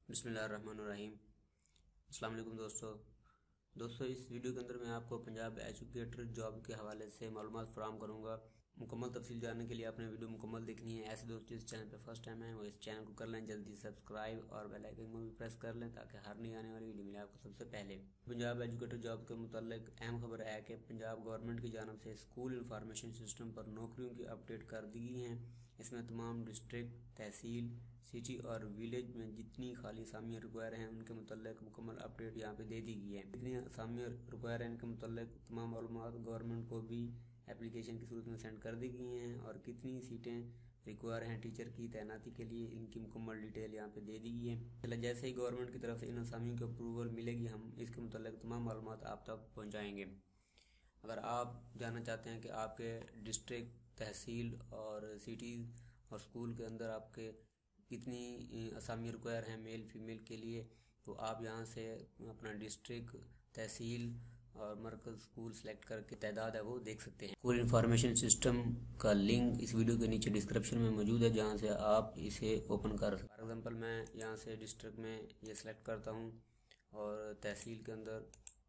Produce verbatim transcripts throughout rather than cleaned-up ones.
बिस्मिल्लाहिर्रहमानिर्रहीम। अस्सलाम वालेकुम दोस्तों दोस्तों इस वीडियो के अंदर मैं आपको पंजाब एजुकेटर जॉब के हवाले से मालूमात फराहम करूंगा। मुकम्मल तफसील जानने के लिए आपने वीडियो मुकम्मल देखनी है। ऐसे दोस्तों इस चैनल पे फर्स्ट टाइम है वो इस चैनल को कर लें जल्दी सब्सक्राइब और बेल आइकन को भी प्रेस कर लें ताकि हर नई आने वाली वीडियो मिले आपको सबसे पहले। पंजाब एजुकेटर जॉब के मुतालिक अहम खबर है कि पंजाब गवर्नमेंट की जानब से स्कूल इंफॉर्मेशन सिस्टम पर नौकरियों की अपडेट कर दी गई हैं। इसमें तमाम डिस्ट्रिक्ट, तहसील, सिटी और विलेज में जितनी खाली असामियाँ रिक्वायर हैं उनके मुताल्लिक मुकम्मल अपडेट यहाँ पे दे दी गई है। जितनी असामियाँ रिक्वायर हैं इनके मुताल्लिक तमाम मालूमात गवर्नमेंट को भी एप्लीकेशन की सूरत में सेंड कर दी गई हैं और कितनी सीटें रिक्वायर हैं टीचर की तैनाती के लिए इनकी मुकम्मल डिटेल यहाँ पे दे दी गई है। जैसे ही गवर्नमेंट की तरफ से इन असामियों की अप्रूवल मिलेगी हम इसके मुताल्लिक तमाम मालूमात आप तक पहुँचाएँगे। अगर आप जानना चाहते हैं कि आपके डिस्ट्रिक्ट, तहसील और सिटीज़ और स्कूल के अंदर आपके कितनी असामी रिक्वायर हैं मेल फीमेल के लिए, तो आप यहाँ से अपना डिस्ट्रिक्ट, तहसील और मरकज़ स्कूल सेलेक्ट करके तादाद है वो देख सकते हैं। स्कूल इंफॉर्मेशन सिस्टम का लिंक इस वीडियो के नीचे डिस्क्रिप्शन में मौजूद है जहाँ से आप इसे ओपन कर। फॉर एग्ज़ाम्पल मैं यहाँ से डिस्ट्रिक्ट में ये सिलेक्ट करता हूँ और तहसील के अंदर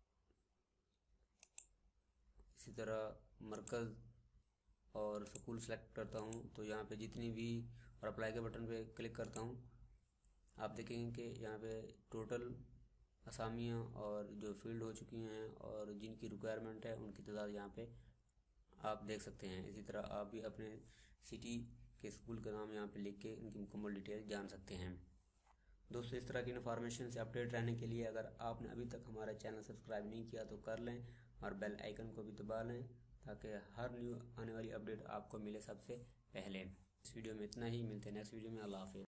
इसी तरह मरकज़ और स्कूल सेलेक्ट करता हूँ। तो यहाँ पे जितनी भी और अप्लाई के बटन पे क्लिक करता हूँ, आप देखेंगे कि यहाँ पे टोटल असामियाँ और जो फील्ड हो चुकी हैं और जिनकी रिक्वायरमेंट है उनकी तादाद यहाँ पे आप देख सकते हैं। इसी तरह आप भी अपने सिटी के स्कूल का नाम यहाँ पे लिख के इनकी मुकम्मल डिटेल जान सकते हैं। दोस्तों इस तरह की इन्फॉर्मेशन से अपडेट रहने के लिए अगर आपने अभी तक हमारा चैनल सब्सक्राइब नहीं किया तो कर लें और बेल आइकन को भी दबा लें ताकि हर न्यू आने वाली अपडेट आपको मिले सबसे पहले। इस वीडियो में इतना ही, मिलते हैं नेक्स्ट वीडियो में। अल्लाह हाफ़िज़।